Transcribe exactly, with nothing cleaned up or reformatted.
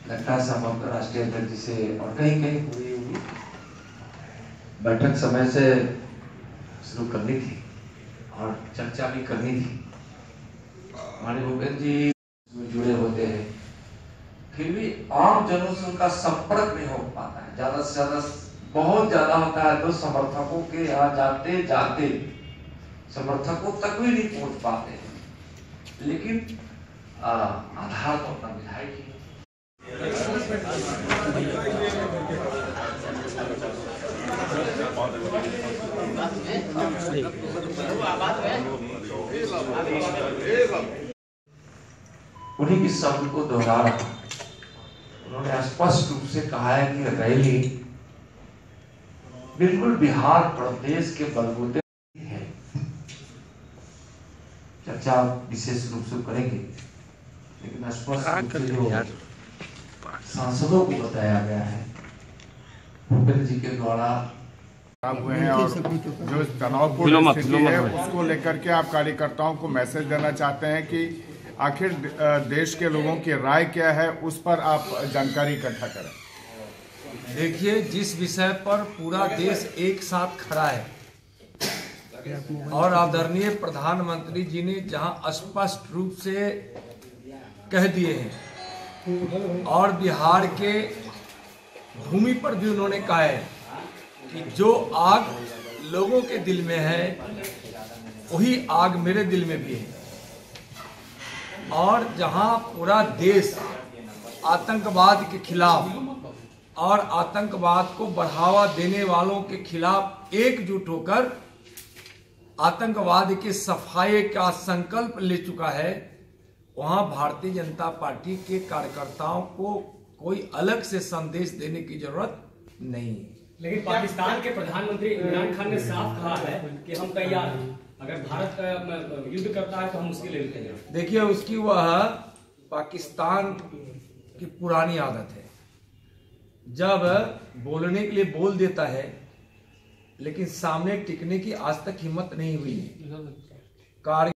लगता है हम राष्ट्रीय अध्यक्ष जी से और कहीं कहीं हुई हुई बैठक समय से शुरू करनी थी और चर्चा भी करनी थी। हमारे भूपेंद्र जी जुड़े होते हैं, फिर भी आम जनों से उनका संपर्क नहीं हो पाता है। ज्यादा से ज्यादा बहुत ज्यादा होता है तो समर्थकों के यहाँ जाते जाते समर्थकों तक भी नहीं पहुंच पाते, लेकिन आ, आधार तो अपना विधायक ही। उन्हीं की शब्द को दोहरा रहा। उन्होंने स्पष्ट रूप से कहा है कि रैली बिल्कुल बिहार प्रदेश के बलबूते है। चर्चा विशेष रूप से करेंगे, लेकिन स्पष्ट रूप से जो सांसदों को बताया गया है भूपेंद्र जी के द्वारा हुए हैं और जो तनावपूर्ण स्थिति है उसको लेकर के आप कार्यकर्ताओं को मैसेज देना चाहते हैं कि आखिर देश के लोगों की राय क्या है, उस पर आप जानकारी इकट्ठा करें। देखिए, जिस विषय पर पूरा देश एक साथ खड़ा है और आदरणीय प्रधानमंत्री जी ने जहां स्पष्ट रूप से कह दिए हैं और बिहार के भूमि पर भी उन्होंने कहा है कि जो आग लोगों के दिल में है वही आग मेरे दिल में भी है, और जहां पूरा देश आतंकवाद के खिलाफ और आतंकवाद को बढ़ावा देने वालों के खिलाफ एकजुट होकर आतंकवाद के सफाई का संकल्प ले चुका है, वहां भारतीय जनता पार्टी के कार्यकर्ताओं को कोई अलग से संदेश देने की जरूरत नहीं है। लेकिन पाकिस्तान के प्रधानमंत्री इमरान खान ने साफ कहा है कि हम तैयार हैं, अगर भारत युद्ध करता है तो हम उसके लिए तैयार हैं। देखिए, उसकी वह पाकिस्तान की पुरानी आदत है, जब बोलने के लिए बोल देता है लेकिन सामने टिकने की आज तक हिम्मत नहीं हुई। कार्य